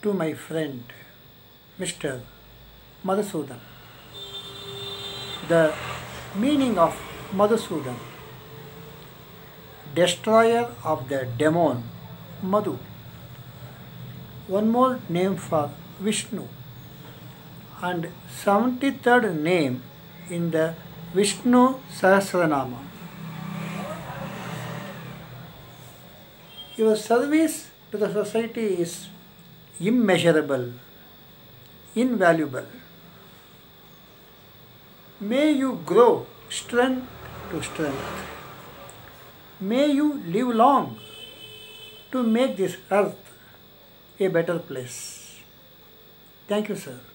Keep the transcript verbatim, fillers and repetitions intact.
to my friend Mister Madhu Sudan. The meaning of Madhu Sudan, destroyer of the demon Madhu, one more name for Vishnu, and seventy-third name in the Vishnu Sahasranama. Your service to the society is immeasurable, invaluable. May you grow strength to strength. May you live long to make this earth a better place. Thank you, sir.